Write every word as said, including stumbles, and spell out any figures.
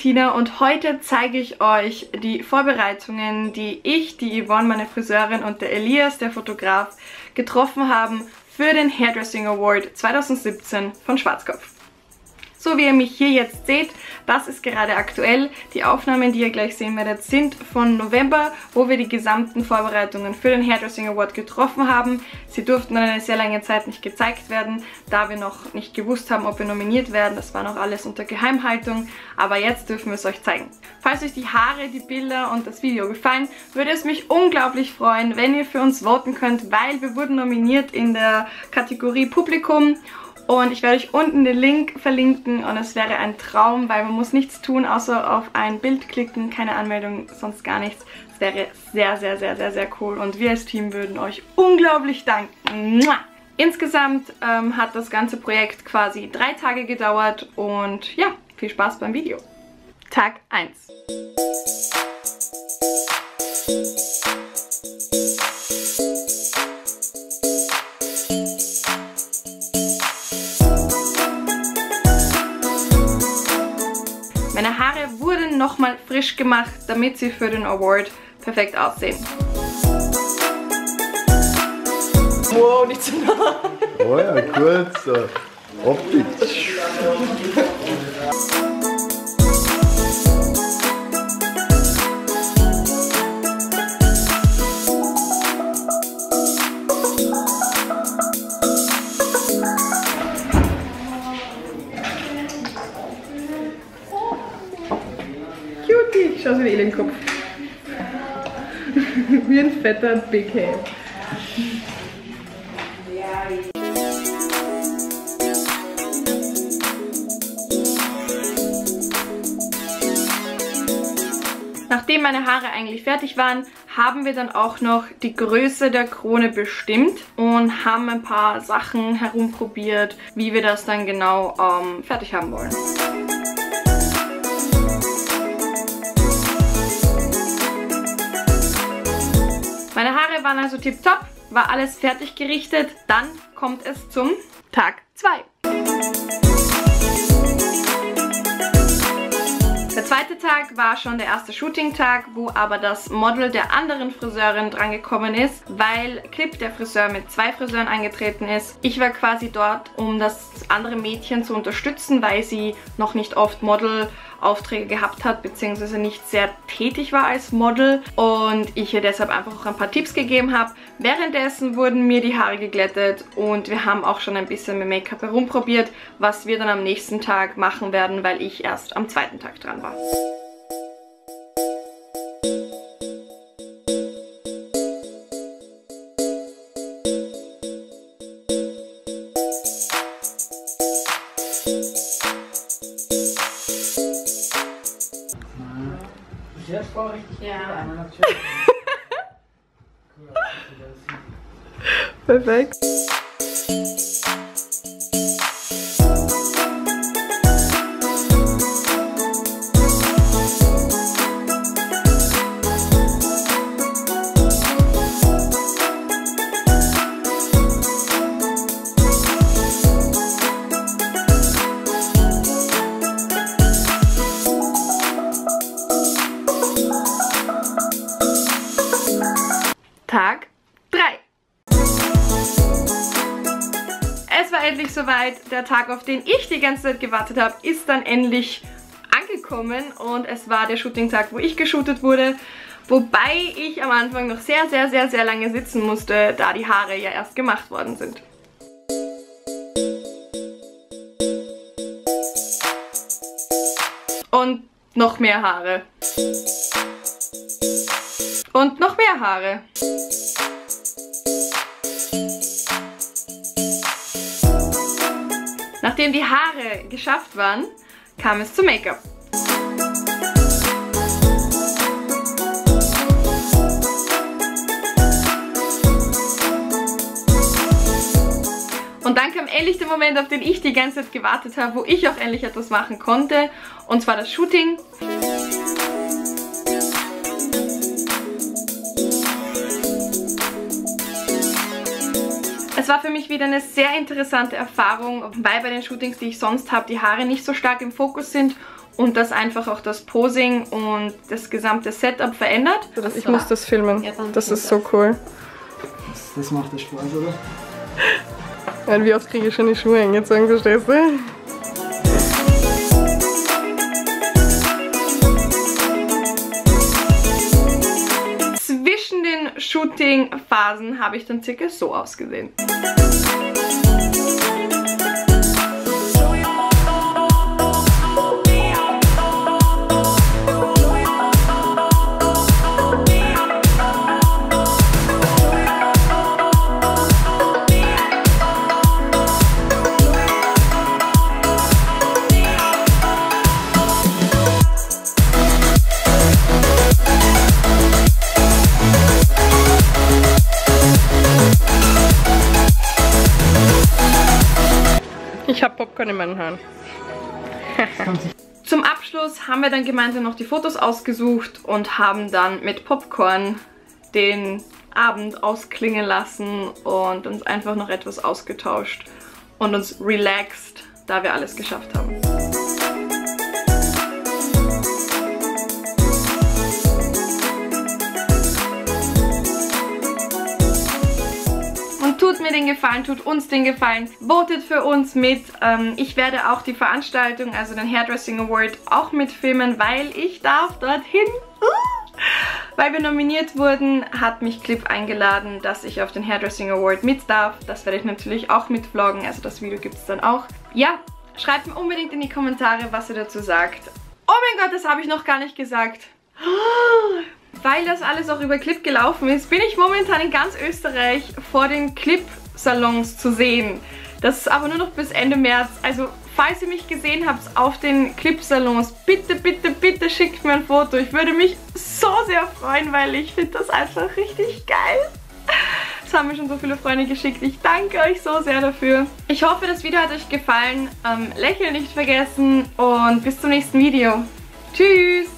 Tina und heute zeige ich euch die Vorbereitungen, die ich, die Yvonne, meine Friseurin, und der Elias, der Fotograf, getroffen haben für den Hairdressing Award zweitausendsiebzehn von Schwarzkopf. So wie ihr mich hier jetzt seht, das ist gerade aktuell. Die Aufnahmen, die ihr gleich sehen werdet, sind von November, wo wir die gesamten Vorbereitungen für den Hairdressing Award getroffen haben. Sie durften dann eine sehr lange Zeit nicht gezeigt werden, da wir noch nicht gewusst haben, ob wir nominiert werden. Das war noch alles unter Geheimhaltung, aber jetzt dürfen wir es euch zeigen. Falls euch die Haare, die Bilder und das Video gefallen, würde es mich unglaublich freuen, wenn ihr für uns voten könnt, weil wir wurden nominiert in der Kategorie Publikum. Und ich werde euch unten den Link verlinken und es wäre ein Traum, weil man muss nichts tun, außer auf ein Bild klicken, keine Anmeldung, sonst gar nichts. Es wäre sehr, sehr, sehr, sehr, sehr cool und wir als Team würden euch unglaublich danken. Insgesamt ähm, hat das ganze Projekt quasi drei Tage gedauert und ja, viel Spaß beim Video. Tag eins. Meine Haare wurden nochmal frisch gemacht, damit sie für den Award perfekt aussehen. Wow, nicht zu nah. Oh ja, kurz. So. Optik. Cutie, schau sie wie Alienkopf. Wie ein fetter Big Head. Nachdem meine Haare eigentlich fertig waren, haben wir dann auch noch die Größe der Krone bestimmt und haben ein paar Sachen herumprobiert, wie wir das dann genau ähm, fertig haben wollen. Meine Haare waren also tipptopp, war alles fertig gerichtet. Dann kommt es zum Tag zwei. Der zweite Tag war schon der erste Shooting-Tag, wo aber das Model der anderen Friseurin drangekommen ist, weil Clip, der Friseur, mit zwei Friseuren eingetreten ist. Ich war quasi dort, um das andere Mädchen zu unterstützen, weil sie noch nicht oft Model-Aufträge gehabt hat, beziehungsweise nicht sehr tätig war als Model und ich ihr deshalb einfach auch ein paar Tipps gegeben habe. Währenddessen wurden mir die Haare geglättet und wir haben auch schon ein bisschen mit Make-up herumprobiert, was wir dann am nächsten Tag machen werden, weil ich erst am zweiten Tag dran war. Ja. Perfekt. Tag drei. Es war endlich soweit. Der Tag, auf den ich die ganze Zeit gewartet habe, ist dann endlich angekommen und es war der Shooting-Tag, wo ich geshootet wurde. Wobei ich am Anfang noch sehr, sehr, sehr, sehr lange sitzen musste, da die Haare ja erst gemacht worden sind. Und noch mehr Haare. Und noch mehr Haare. Nachdem die Haare geschafft waren, kam es zum Make-up. Und dann kam endlich der Moment, auf den ich die ganze Zeit gewartet habe, wo ich auch endlich etwas machen konnte. Und zwar das Shooting. Es war für mich wieder eine sehr interessante Erfahrung, weil bei den Shootings, die ich sonst habe, die Haare nicht so stark im Fokus sind und das einfach auch das Posing und das gesamte Setup verändert. Ich so. muss das filmen, ja, das ist so cool. Das, das macht ja Spaß, oder? Ja, wie oft kriege ich schon die Schuhe hingezogen, verstehst du? Zwischen den Shooting-Phasen habe ich dann circa so ausgesehen. Ich habe Popcorn in meinen Haaren. Zum Abschluss haben wir dann gemeinsam noch die Fotos ausgesucht und haben dann mit Popcorn den Abend ausklingen lassen und uns einfach noch etwas ausgetauscht und uns relaxed, da wir alles geschafft haben. Tut mir den Gefallen, tut uns den Gefallen, votet für uns mit. Ähm, ich werde auch die Veranstaltung, also den Hairdressing Award, auch mitfilmen, weil ich darf dorthin. Uh! Weil wir nominiert wurden, hat mich Clip eingeladen, dass ich auf den Hairdressing Award mit darf. Das werde ich natürlich auch mitvloggen, also das Video gibt es dann auch. Ja, schreibt mir unbedingt in die Kommentare, was ihr dazu sagt. Oh mein Gott, das habe ich noch gar nicht gesagt. Weil das alles auch über Clip gelaufen ist, bin ich momentan in ganz Österreich vor den Clip-Salons zu sehen. Das ist aber nur noch bis Ende März. Also, falls ihr mich gesehen habt auf den Clip-Salons, bitte, bitte, bitte schickt mir ein Foto. Ich würde mich so sehr freuen, weil ich finde das einfach richtig geil. Das haben mir schon so viele Freunde geschickt. Ich danke euch so sehr dafür. Ich hoffe, das Video hat euch gefallen. Ähm, Lächeln nicht vergessen und bis zum nächsten Video. Tschüss!